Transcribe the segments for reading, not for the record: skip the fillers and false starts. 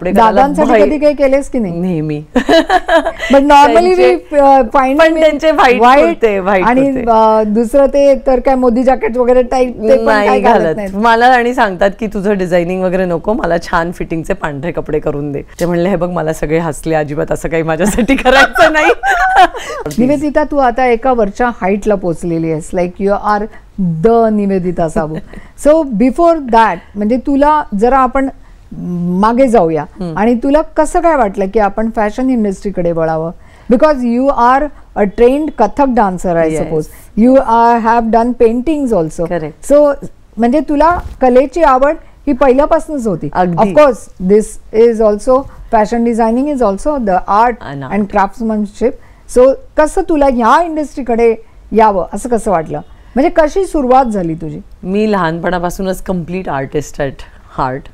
कपडे दादांसाठी कधी काही केलेस की नाही? नेहमी. बट नॉर्मली पण त्यांचे व्हाईट आणि दुसरं ते तर काय मोदी जॅकेट वगैरे टाईप ते पण नाही काय घालत घालत मला. आणि सांगतात की तुझं डिझायनिंग वगैरे नको, मला छान फिटिंगचे पांढरे कपडे करून दे. ते म्हणले हे बघ मला सगळे हसले, अजिबात असं काही माझ्यासाठी करायचं नाही. निवेदिता, तू आता एका वरच्या हाईटला पोहोचलेली आहेस. Like you are the Nivedita Sabu. So before that म्हणजे तुला जरा आपण मागे जाऊया आणि तुला कसं काय वाटलं की आपण फॅशन इंडस्ट्रीकडे वळावं? Because you are a trained Kathak dancer I suppose. You have done paintings also. So म्हणजे तुला कलेची आवड ही पहिल्यापासूनच होती. Of course this is also fashion designing is also the art and craftsmanship. So कसं तुला ह्या इंडस्ट्रीकडे यावं असं कसं वाटलं? म्हणजे कशी सुरुवात झाली तुझी? मी लहानपणापासूनच कम्प्लीट आर्टिस्ट ॲट हार्ट.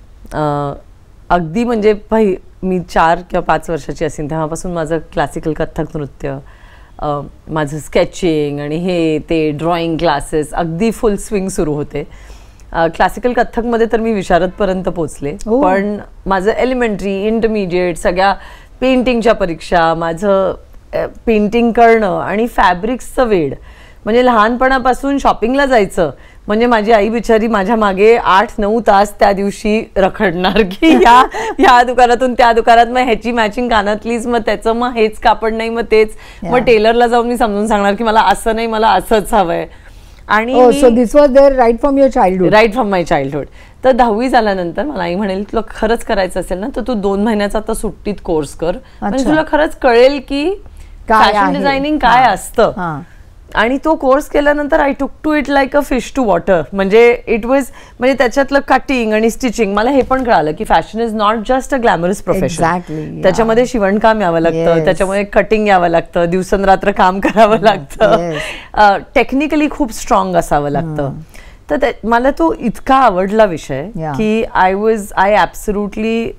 अगदी म्हणजे मी 4 किंवा 5 वर्षाची असेल तेव्हापासून माझं क्लासिकल कथ्थक नृत्य, माझं स्केचिंग आणि हे ते ड्रॉइंग क्लासेस अगदी फुल स्विंग सुरू होते. क्लासिकल कथ्थकमध्ये तर मी विशारदपर्यंत पोचले. पण माझं एलिमेंटरी, इंटरमिजिएट, सगळ्या पेंटिंगच्या परीक्षा, माझं पेंटिंग करणं आणि फॅब्रिक्सचं वेड. म्हणजे लहानपणापासून शॉपिंगला जायचं म्हणजे माझी आई बिचारी माझ्या मागे 8-9 तास त्या दिवशी रखडणार की ह्या दुकानातून त्या दुकानात, मग ह्याची मॅचिंग कानातलीच, मग त्याचं मग हेच कापड नाही, मग तेच. मग टेलरला जाऊन मी समजून सांगणार की मला असं नाही, मला असंच हवंय. आणि so this was there right from your childhood? Right from my childhood. तर 10वी झाल्यानंतर मला आई म्हणाली तुला खरंच करायचं असेल ना तर तू 2 महिन्याचा आता सुट्टीत कोर्स कर, म्हणजे तुला खरंच कळेल की फॅशन डिझायनिंग काय असतं. आणि तो कोर्स केल्यानंतर I took to it like a fish to water. म्हणजे इट वॉज म्हणजे त्याच्यातलं कटिंग आणि स्टिचिंग मला हे पण कळालं की fashion is not just a glamorous profession. त्याच्यामध्ये शिवणकाम यावं लागतं, त्याच्यामध्ये कटिंग यावं लागतं, दिवसंरात्र काम करावं लागतं, टेक्निकली खूप स्ट्रॉंग असावं लागतं. तर मला तो इतका आवडला विषय की I absolutely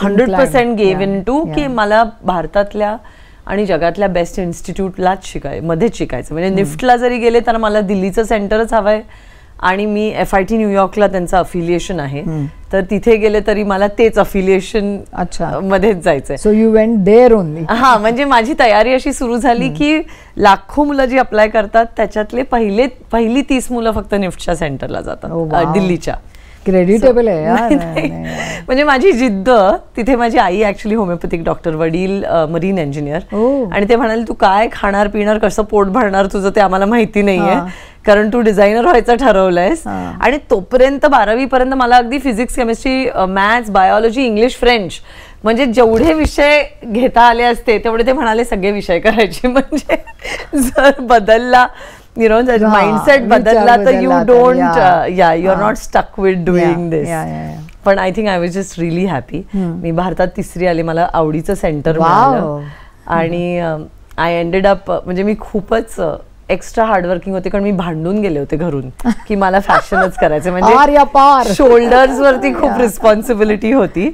100% gave in to की मला भारतातल्या आणि जगातल्या बेस्ट इन्स्टिट्यूटलाच मध्येच शिकायचं. म्हणजे निफ्टला जरी गेले तर मला दिल्लीचं सेंटरच हवंय आणि मी FIT न्यूयॉर्कला त्यांचं अफिलिएशन आहे, तर तिथे गेले तरी मला तेच अफिलिएशन मध्येच जायचंय. So you went there only? हा, म्हणजे माझी तयारी अशी सुरू झाली की लाखो मुलं जी अप्लाय करतात त्याच्यातले पहिली 30 मुलं फक्त निफ्टच्या सेंटरला जातात दिल्लीच्या. क्रेडिटेबल आहे यार. म्हणजे माझी जिद्द. तिथे माझी आई ऍक्च्युली होमिओपॅथिक डॉक्टर, वडील मरीन इंजिनियर. आणि ते म्हणाले तू काय खाणार पिणार, कसं पोट भरणार तुझं ते आम्हाला माहिती नाहीये, कारण तू डिझायनर व्हायचं ठरवलंयस. आणि तोपर्यंत 12वी पर्यंत मला अगदी physics, chemistry, maths, biology, English, French म्हणजे जेवढे विषय घेता आले असते तेवढे ते म्हणाले सगळे विषय करायचे. म्हणजे जर बदलला माइंडसेट बदलला तर you don't you are not stuck with doing this. पण I think I was just really happy. मी भारतात 3री आले, मला आवडीचं सेंटर मिळालं आणि आय एंडेड अप म्हणजे मी खूपच एक्स्ट्रा हार्डवर्किंग होते, कारण मी भांडून गेले होते घरून की मला फॅशनच करायचं. म्हणजे शोल्डर्स वरती खूप रिस्पॉन्सिबिलिटी होती.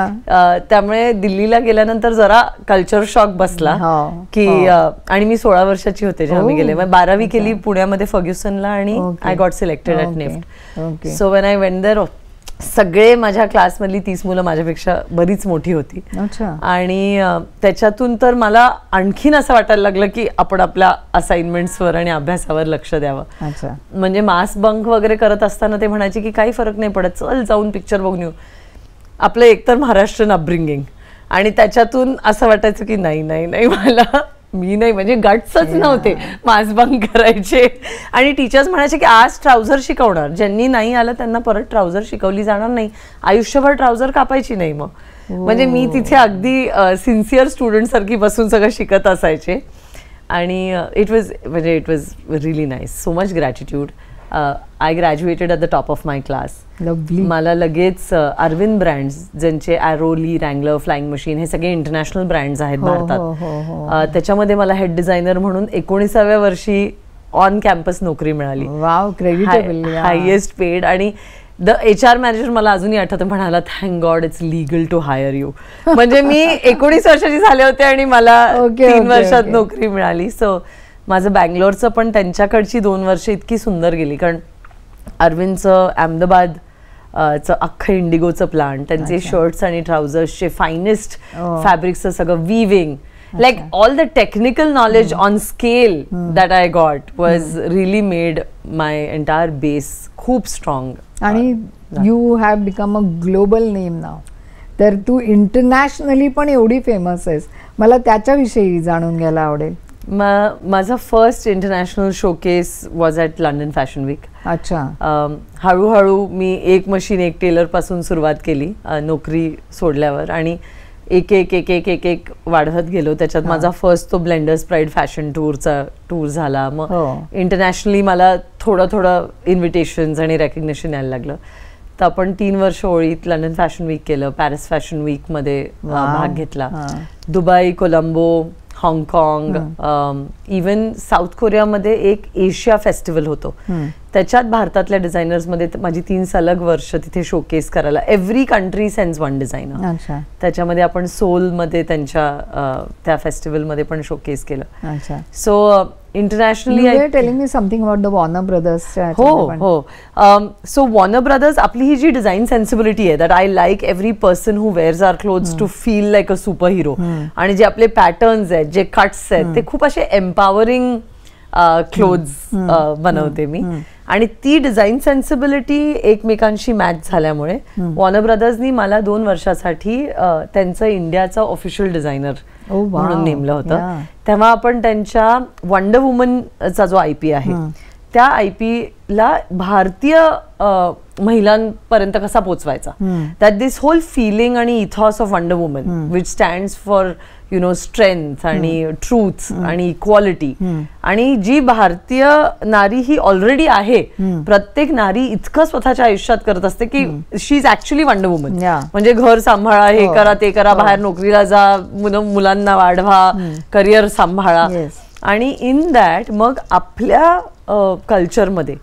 त्यामुळे दिल्लीला गेल्यानंतर जरा कल्चर शॉक बसला की आणि मी 16 वर्षाची होते जेव्हा मी गेले. 12वी केली पुण्यामध्ये फर्ग्युसनला आणि I got selected at NIFT. So when I went there सगळे माझ्या क्लासमधली 30 मुलं माझ्यापेक्षा बरीच मोठी होती. आणि त्याच्यातून तर मला आणखीन असं वाटायला लागलं की आपण आपल्या असाइनमेंट्सवर आणि अभ्यासावर लक्ष द्यावं. म्हणजे मास बंक वगैरे करत असताना ते म्हणायचे की काही फरक नाही पडत, चल जाऊन पिक्चर बघून येऊ. आपलं एकतर महाराष्ट्रीयन अपब्रिंगिंग आणि त्याच्यातून असं वाटायचं की नाही नाही नाही मी नाही, म्हणजे गट्सच नव्हते मास बंक करायचे. आणि टीचर्स म्हणायचे की आज ट्राउझर शिकवणार, ज्यांनी नाही आलं त्यांना परत ट्राउझर शिकवली जाणार नाही, आयुष्यभर ट्राउझर कापायची नाही. मग म्हणजे मी तिथे अगदी सिन्सिअर स्टुडंट सारखी बसून सगळं शिकत असायचे. आणि it was really nice. So much gratitude. I graduated at the top of my class. मला लगेच अरविंद ब्रँड्स, ज्यांचे ॲरोली, रँगलर, फ्लाइंग मशीन हे सगळे इंटरनॅशनल ब्रँड्स आहेत भारतात, त्याच्यामध्ये मला हेड डिझायनर म्हणून 19व्या वर्षी ऑन कॅम्पस नोकरी मिळाली. Highest paid. आणि द HR मॅनेजर मला अजूनही आठवतं, म्हणाला thank God it's legal to hire you. म्हणजे मी 19 वर्षाची झाले होते आणि मला 3 वर्षात नोकरी मिळाली. सो माझं बँगलोरचं पण त्यांच्याकडची 2 वर्ष इतकी सुंदर गेली, कारण अरविंदचं अहमदाबाद अख्खं इंडिगोचं प्लांट, त्यांचे शर्ट्स आणि ट्राउझर्सचे फायनेस्ट फॅब्रिक्सचं सगळं weaving, like all the technical knowledge on scale that I got was really made my entire base खूप strong. आणि you have become a global name now. तर तू इंटरनॅशनली पण एवढी फेमस आहेस, मला त्याच्याविषयी जाणून घ्यायला आवडेल. माझा first international showcase was at London fashion week. अच्छा. हळूहळू मी एक मशीन एक टेलर पासून सुरुवात केली नोकरी सोडल्यावर, आणि एक एक एक एक एक एक वाढवत गेलो. त्याच्यात माझा फर्स्ट तो ब्लेंडर्स प्राईड फॅशन टूर झाला. मग इंटरनॅशनली मला थोडं इन्व्हिटेशन्स आणि रेकग्निशन यायला लागलं. तर आपण 3 वर्ष ओळीत लंडन फॅशन वीक केलं, पॅरिस फॅशन वीक मध्ये भाग घेतला, दुबई, कोलंबो, हाँगकाँग, इवन साऊथ कोरियामध्ये एक एशिया फेस्टिवल होतो, त्याच्यात भारतातल्या डिझायनर्समध्ये माझी 3 सलग वर्ष तिथे शोकेस करायला. Every country sends one designer. त्याच्यामध्ये आपण सोलमध्ये त्यांच्या त्या फेस्टिवलमध्ये पण शोकेस केलं. So internationally telling me something about the Warner Brothers. हो. सो वॉर्नर ब्रदर्स, आपली ही जी डिझाईन सेन्सिबिलिटी आहे, that I like every person who wears our clothes to feel like a superhero. आणि जे आपले पॅटर्न्स आहेत, जे कट्स आहेत, ते खूप असे एम्पॉवरिंग क्लोथ्स बनवते मी. आणि ती डिझाईन सेन्सिबिलिटी एकमेकांशी मॅच झाल्यामुळे वॉर्नर ब्रदर्सनी मला 2 वर्षासाठी त्यांचं इंडियाचं ऑफिशियल डिझायनर म्हणून नेमलं होतं. तेव्हा आपण त्यांच्या वंडर वुमनचा जो IP आहे, त्या IP ला भारतीय महिलांपर्यंत कसा पोचवायचा, दॅट दिस होल फिलिंग आणि ethos of Wonder Woman which stands for strength आणि ट्रूथ आणि इक्वालिटी. आणि जी भारतीय नारी ही ऑलरेडी आहे, प्रत्येक नारी इतकं स्वतःच्या आयुष्यात करत असते की she is actually Wonder Woman. म्हणजे घर सांभाळा, हे करा ते करा, बाहेर नोकरीला जा, मुलांना वाढवा, करिअर सांभाळा. आणि इन दॅट मग आपल्या कल्चरमध्ये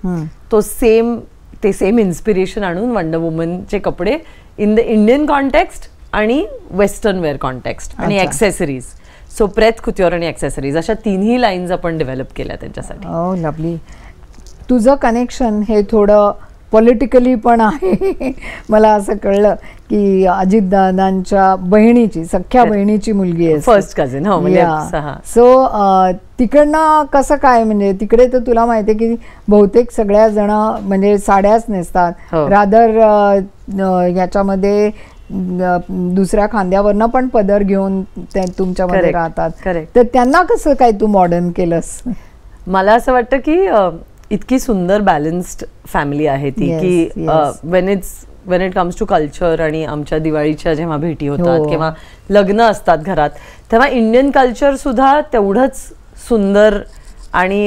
ते सेम इन्स्पिरेशन आणून वंडर वुमनचे कपडे इन द इंडियन कॉन्टेक्स्ट आणि वेस्टर्न वेअर कॉन्टेक्स्ट आणि ॲक्सेसरीज. सो प्रेथ कुत्योर आणि ॲक्सेसरीज अशा 3ही लाईन्स आपण डेव्हलप केल्या त्यांच्यासाठी. Oh lovely. तुझं कनेक्शन हे थोडं पॉलिटिकली पण आहे. मला असं कळलं की अजितदादांच्या बहिणीची, सख्या बहिणीची मुलगी आहे, फर्स्ट कझिन. सो तिकडनं कसं काय, म्हणजे तिकडे तर तुला माहिती आहे की बहुतेक सगळ्या जण म्हणजे साड्याच नेसतात, रादर याच्यामध्ये दुसऱ्या खांद्यावरनं पण पदर घेऊन तुमच्यामध्ये राहतात. तर त्यांना कसं काय तू मॉडर्न केलंस? मला असं वाटतं की इतकी सुंदर बॅलन्स्ड फॅमिली आहे ती, की when it comes to culture आणि आमच्या दिवाळीच्या जेव्हा भेटी होतात किंवा लग्न असतात घरात, तेव्हा इंडियन कल्चर सुद्धा तेवढंच सुंदर आणि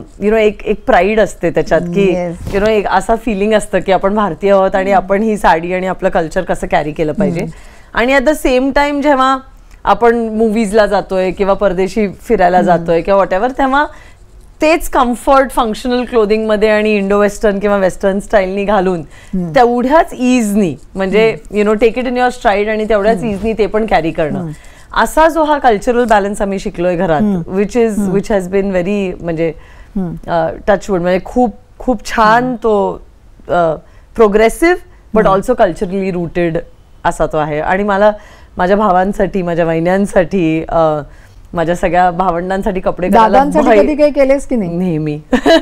एक प्राईड असते त्याच्यात, की एक असा फिलिंग असतं की आपण भारतीय आहोत आणि आपण ही साडी आणि आपलं कल्चर कसं कॅरी केलं पाहिजे. आणि ॲट द सेम टाइम जेव्हा आपण मूवीजला जातोय किंवा परदेशी फिरायला जातोय किंवा वॉटेवर, तेव्हा तेच कम्फर्ट फंक्शनल क्लोदिंग मध्ये आणि इंडो वेस्टर्न किंवा वेस्टर्न स्टाईलनी घालून तेवढ्याच इजनी, म्हणजे take it in your stride आणि तेवढ्याच इजनी ते पण कॅरी करणं, असा जो हा कल्चरल बॅलन्स आम्ही शिकलोय घरात, विच हॅज बीन व्हेरी म्हणजे टचवूड, म्हणजे खूप छान तो progressive but also culturally rooted असा तो आहे. आणि मला माझ्या भावांसाठी, माझ्या वहिन्यांसाठी, माझ्या सगळ्या भावंडांसाठी कपडे कधी काही केलेस की नाही? नेहमी.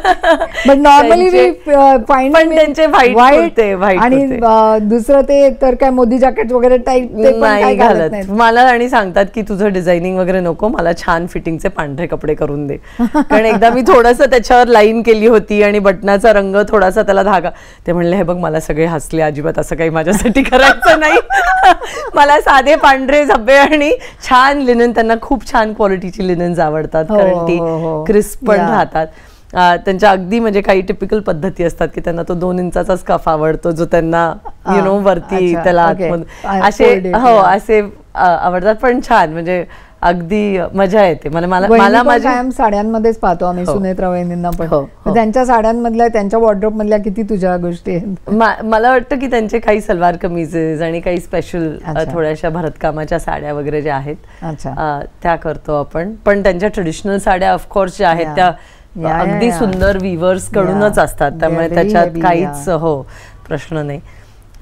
बट नॉर्मली त्यांचे व्हाईट आणि दुसरं ते तर काय मोदी जॅकेट वगैरे टाईप नाही घालत मला. आणि सांगतात की तुझं डिझायनिंग वगैरे नको, मला छान फिटिंगचे पांढरे कपडे करून दे. कारण एकदा मी थोडंसं त्याच्यावर लाईन केली होती आणि बटनाचा रंग थोडासा त्याला धागा, ते म्हणले हे बघ मला सगळे हसले, अजिबात असं काही माझ्यासाठी करायचं नाही. मला साधे पांढरे झब्बे आणि छान लिनन, त्यांना खूप छान क्वालिटीची लिनन्स आवडतात कारण ती क्रिस्प पण राहतात. त्यांच्या अगदी म्हणजे काही टिपिकल पद्धती असतात की त्यांना तो 2 इंचाचा स्कर्फ आवडतो जो त्यांना वरती त्याला आतमध्ये असे आवडतात. पण छान म्हणजे अगदी मजा येते. मला माझ्या साड्यांमध्येच पाहतो आम्ही सुनेत्रा वहिनींना पण, त्यांच्या साड्यांमधल्या, त्यांच्या वॉर्डरोब मधल्या किती तुझ्या गोष्टी आहेत. मला वाटतं की त्यांचे काही सलवार कमीजेस आणि काही स्पेशल थोड्याशा भरतकामाच्या साड्या वगैरे ज्या आहेत त्या करतो आपण. पण त्यांच्या ट्रेडिशनल साड्या ऑफकोर्स ज्या आहेत त्या अगदी सुंदर विवर्स कडूनच असतात, त्यामुळे त्याच्यात काहीच प्रश्न नाही.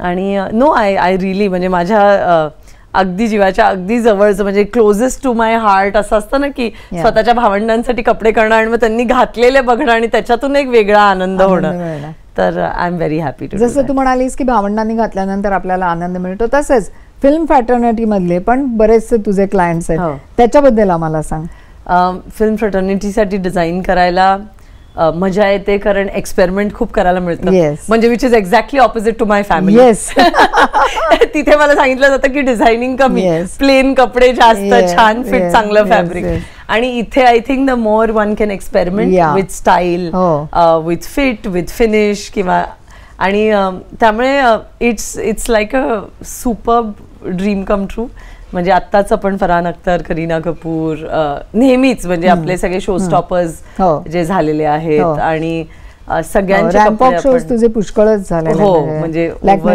आणि नो आय रिली म्हणजे माझ्या अगदी जीवाच्या अगदी जवळचं म्हणजे क्लोजेस्ट टू माय हार्ट असं असतं ना की स्वतःच्या भावंडांसाठी कपडे करणं आणि मग त्यांनी घातलेले बघणं आणि त्याच्यातून एक वेगळा आनंद होणं. तर I am very happy to. जसं तू म्हणालीस की भावंडांनी घातल्यानंतर आपल्याला आनंद मिळतो, तसंच फिल्म फ्रॅटर्निटी मधले पण बरेचसे तुझे क्लायंट्स आहेत, त्याच्याबद्दल आम्हाला सांग. फिल्म फ्रॅटर्निटीसाठी डिझाईन करायला मजा येते कारण एक्सपेरिमेंट खूप करायला मिळतं, म्हणजे which is exactly opposite to my family. तिथे मला सांगितलं जातं की डिझायनिंग कमी, प्लेन कपडे जास्त, छान फिट, चांगलं फॅब्रिक. आणि इथे I think the more one can experiment with style, with fit, with finish किंवा, आणि त्यामुळे it's like a super dream come true. म्हणजे आत्ताच आपण फरहान अख्तर, करीना कपूर, नेहमीच म्हणजे आपले सगळे शो स्टॉपर्स जे झालेले आहेत आणि सगळ्यांचे तुझे पुष्कळच झाले. हो, म्हणजे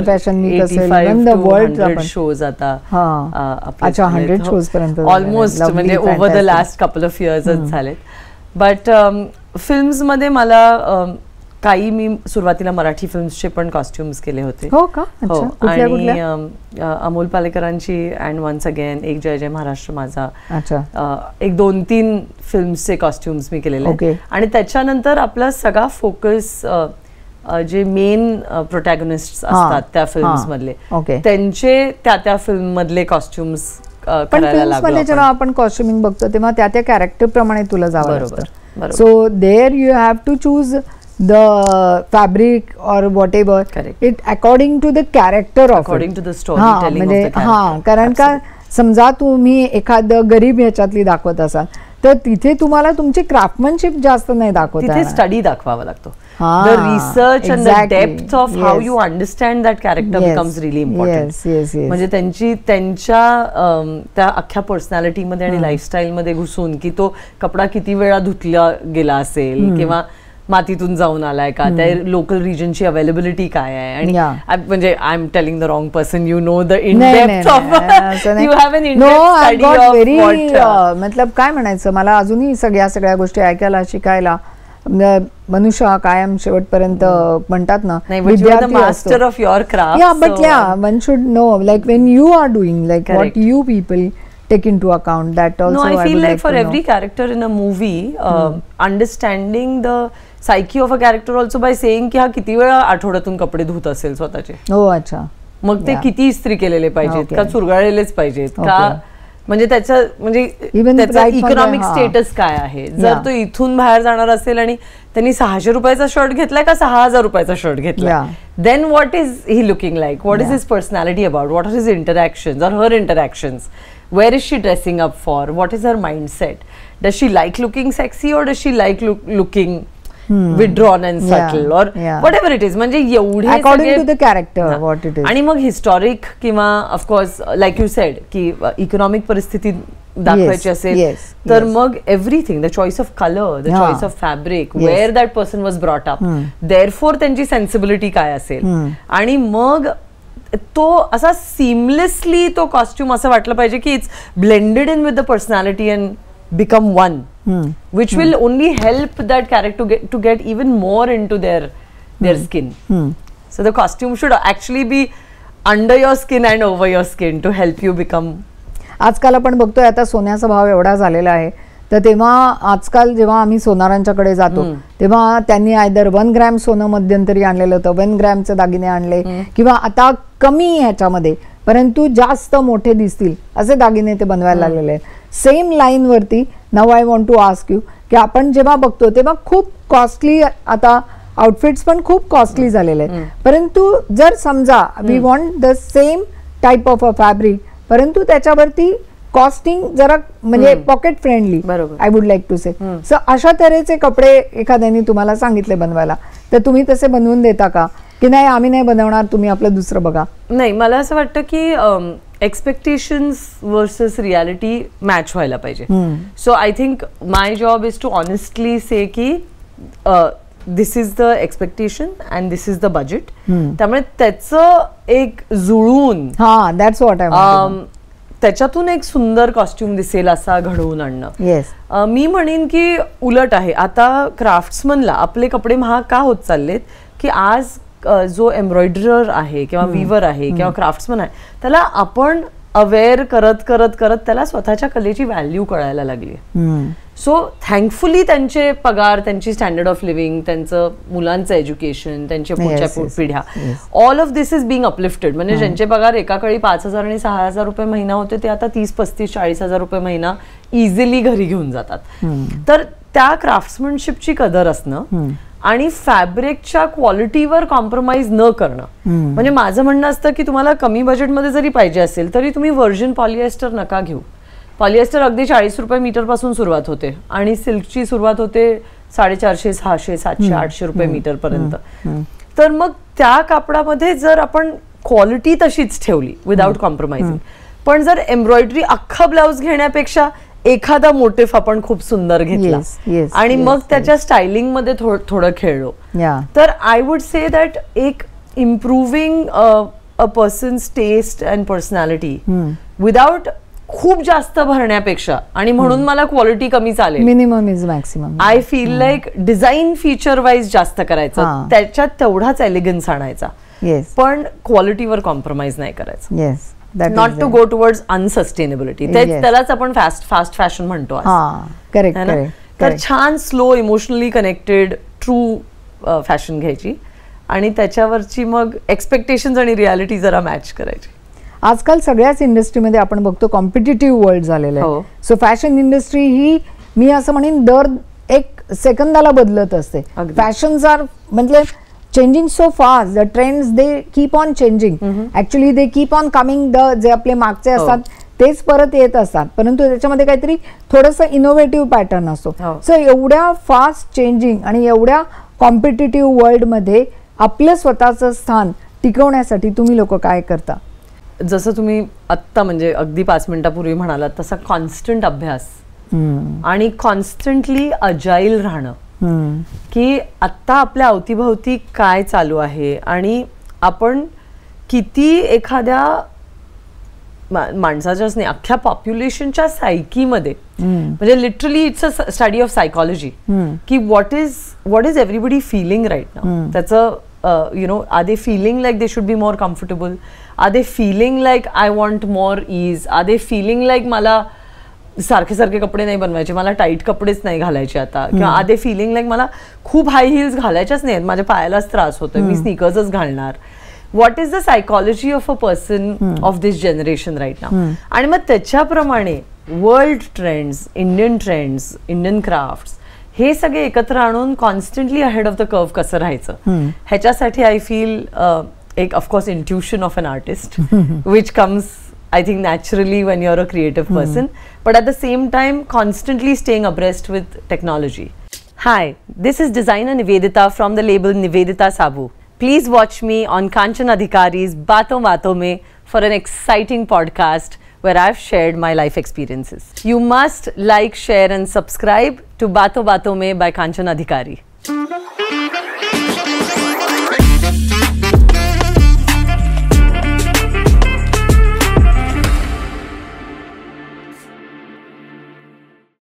शोज आता 100 शोज पर्यंत ऑलमोस्ट म्हणजे over the last couple of इयर्सच झालेत. बट फिल्म्स मध्ये मला काही मी सुरुवातीला मराठी फिल्म्सचे पण कॉस्ट्युम्स केले होते. हो का? आणि अमोल पालेकरांची अँड वन्स अगेन, एक जय जय महाराष्ट्र माझा, एक 2-3 फिल्म्सचे कॉस्ट्युम्स मी केलेले. आणि त्याच्यानंतर आपला सगळा फोकस जे मेन प्रोटॅगनिस्ट असतात त्या फिल्म्स मधले, त्यांचे त्या फिल्म मधले कॉस्ट्युम्स करायला लागलो. जेव्हा आपण कॉस्ट्युमिंग बघतो तेव्हा त्या कॅरेक्टर प्रमाणे तुला जावं लागतं. So there you have to choose the fabric or whatever. Correct. It according to the character of according to the storytelling of the character. कारण का समजा तुम्ही एखादं गरीब ह्याच्यातली दाखवत असाल तर तिथे तुम्हाला तुमची क्राफ्टमनशिप जास्त नाही दाखवता, तिथे स्टडी दाखवावा लागतो. The research and the depth of how you understand that character becomes really important. म्हणजे त्यांच्या त्या अख्ख्या पर्सनॅलिटी मध्ये आणि लाईफस्टाईल मध्ये घुसून की तो कपडा किती वेळा धुतला गेला असेल किंवा मातीतून जाऊन आलाय का, त्या लोकल रिजनची अवेलेबिलिटी काय आहे. आणि म्हणजे I am telling the wrong person, you know the in depth of, you have an in depth study of what, मतलब काय म्हणायचं, मला अजूनही सगळ्या गोष्टी ऐकायला, शिकायला. मनुष्य हा कायम शेवटपर्यंत म्हणतात ना, master of your craft. But one should know like when you are doing like what you people take into account that also. No, I feel like for every character in a movie, understanding the psyche of a character also by saying की हा किती वेळा आठवड्यातून कपडे धुत असेल स्वतःचे. हो, अच्छा. मग ते किती इस्त्री केलेले पाहिजेत का चुरगाळलेलेच पाहिजेत का, म्हणजे त्याचा म्हणजे त्याचा इकॉनॉमिक स्टेटस काय आहे. जर तो इथून बाहेर जाणार असेल आणि त्यांनी 600 रुपयाचा शर्ट घेतलाय का 6000 रुपयाचा शर्ट घेतलाय, then what is he looking like, what is his personality about, what are his interactions और her interactions, where is she dressing up for, what is her mindset, does she like looking sexy or does she like looking withdrawn and subtle or whatever it is. म्हणजे एवढे according to the character what it is. आणि मग historic किंवा of course like you said की economic परिस्थिती दाखवायची असेल तर मग everything, the choice of colour, the choice of fabric, where that person was brought up, therefore त्यांची सेन्सिबिलिटी काय असेल. आणि मग तो असा सीमलेसली तो कॉस्ट्युम असं वाटलं पाहिजे की it's blended in with the personality and become one, which will only help that character to get even more into their skin. So the costume should actually be under your skin and over your skin to help you become. आजकाल आपण बघतोय आता सोन्याचा भाव एवढा झालेला आहे, तर तेव्हा आजकाल जेव्हा आम्ही सोनारांच्याकडे जातो तेव्हा त्यांनी आयदर 1 ग्रॅम सोनं मध्यंतरी आणलेलं होतं, 1 ग्रॅमचे दागिने आणले किंवा आता कमी ह्याच्यामध्ये परंतु जास्त मोठे दिसतील असे दागिने ते बनवायला लागलेले आहेत. सेम लाईन वरती now I want to ask you की आपण जेव्हा बघतो तेव्हा खूप कॉस्टली आता आउटफिट्स पण खूप कॉस्टली झालेले आहेत, परंतु जर समजा we want the same type of a fabric परंतु त्याच्यावरती कॉस्टिंग जरा म्हणजे pocket friendly, I would like to say. So अशा तऱ्हेचे कपडे एखाद्याने तुम्हाला सांगितले बनवायला तर तुम्ही तसे बनवून देता का की नाही आम्ही नाही बनवणार, तुम्ही आपलं दुसरं बघा? नाही, मला असं वाटतं की एक्सपेक्टेशन्स वर्सेस रियालिटी मॅच व्हायला पाहिजे. So I think my job is to honestly say की this is the expectation and this is the budget. त्यामुळे त्याचं एक जुळून दॅट्स व्हॉट आय त्याच्यातून एक सुंदर कॉस्ट्युम दिसेल असा घडवून आणणं. मी म्हणेन की उलट आहे. आता क्राफ्ट्समनला आपले कपडे महाग का होत चाललेत की आज जो एम्ब्रॉयडरर आहे किंवा वीवर आहे किंवा क्राफ्ट्समन आहे त्याला आपण अवेअर करत करत करत त्याला स्वतःच्या कलेची व्हॅल्यू कळायला लागली. सो थँकफुली त्यांचे पगार, त्यांची स्टँडर्ड ऑफ लिव्हिंग, त्यांचं मुलांचं एज्युकेशन, त्यांच्या पुढच्या पिढ्या, all of this is being uplifted. म्हणजे ज्यांचे पगार एका काळी 5,000 आणि 6,000 रुपये महिना होते ते आता 30, 35, 40,000 रुपये महिना इझिली घरी घेऊन जातात. तर त्या क्राफ्ट्समनशिपची कदर असणं आणि फॅब्रिकच्या क्वालिटीवर कॉम्प्रोमाइज न करणं. म्हणजे माझं म्हणणं असतं की तुम्हाला कमी बजेटमध्ये जरी पाहिजे असेल तरी तुम्ही व्हर्जिन पॉलिएस्टर नका घेऊ. पॉलिएस्टर अगदी 40 रुपये मीटर पासून सुरुवात होते आणि सिल्कची सुरुवात होते 450, 600, 700, 800 रुपये मीटर पर्यंत. तर मग त्या कापडामध्ये जर आपण क्वालिटी तशीच ठेवली विदाउट कॉम्प्रोमाइजिंग, पण जर एम्ब्रॉयडरी अख्खा ब्लाउज घेण्यापेक्षा एखादा मोटिफ आपण खूप सुंदर घेतला आणि मग त्याच्या स्टायलिंग मध्ये थोडं खेळलो, तर आय वुड से दॅट एक improving a person's taste and personality without खूप जास्त भरण्यापेक्षा, आणि म्हणून मला क्वालिटी कमी चालेल, minimum is maximum. I feel like design feature wise जास्त करायचं, त्याच्यात तेवढाच एलिगन्स आणायचा, पण क्वालिटीवर कॉम्प्रोमाइज नाही करायचं. Not to go towards unsustainability. त्यालाच आपण फास्ट फॅशन म्हणतो. तर छान slow, emotionally connected true fashion घ्यायची आणि त्याच्यावरची मग एक्सपेक्टेशन्स आणि रियालिटी जरा मॅच करायची. आजकाल सगळ्याच इंडस्ट्रीमध्ये आपण बघतो कॉम्पिटिटिव्ह वर्ल्ड झालेलं आहे. सो फॅशन इंडस्ट्री ही मी असं म्हणेन दर एक सेकंदाला बदलत असते. फॅशन्स आर म्हणजे changing so fast, the trends they keep on changing. Actually they keep on coming, जे आपले मागचे असतात तेच परत येत असतात, परंतु त्याच्यामध्ये काहीतरी थोडंसं इनोव्हेटिव्ह पॅटर्न असतो. सो एवढ्या फास्ट चेंजिंग आणि एवढ्या कॉम्पिटिटिव्ह वर्ल्ड मध्ये आपलं स्वतःचं स्थान टिकवण्यासाठी तुम्ही लोक काय करता? जसं तुम्ही आत्ता म्हणजे अगदी 5 मिनिटापूर्वी म्हणालात तसा कॉन्स्टंट अभ्यास आणि कॉन्स्टंटली अजाईल राहणं, की आत्ता आपल्या अवतीभवती काय चालू आहे आणि आपण किती एखाद्या माणसाच्याच नाही अख्ख्या पॉप्युलेशनच्या सायकीमध्ये, म्हणजे literally it's a study of psychology, की what is everybody feeling right now. त्याचं you know, are they feeling like they should be more comfortable, are they feeling like I want more ease, are they feeling like मला सारखे सारखे कपडे नाही बनवायचे, मला tight कपडेच नाही घालायचे आता, किंवा आधी फीलिंग लाईक मला खूप हाय हिल्स घालायच्याच नाहीत, माझ्या पायालाच त्रास होतोय, मी स्नीकर्सच घालणार. What is the psychology of a person of this generation right now? आणि मग त्याच्याप्रमाणे वर्ल्ड ट्रेंड्स, इंडियन क्राफ्ट्स हे सगळे एकत्र आणून constantly ahead of the curve कसं राहायचं, ह्याच्यासाठी आय फील एक of course intuition of an artist which comes I think naturally when you're a creative person, but at the same time constantly staying abreast with technology. Hi, this is designer Nivedita from the label Nivedita Sabu. Please watch me on Kanchan Adhikari's Baaton Baaton Mein for an exciting podcast where I've shared my life experiences. You must like, share and subscribe to Baaton Baaton Mein by Kanchan Adhikari.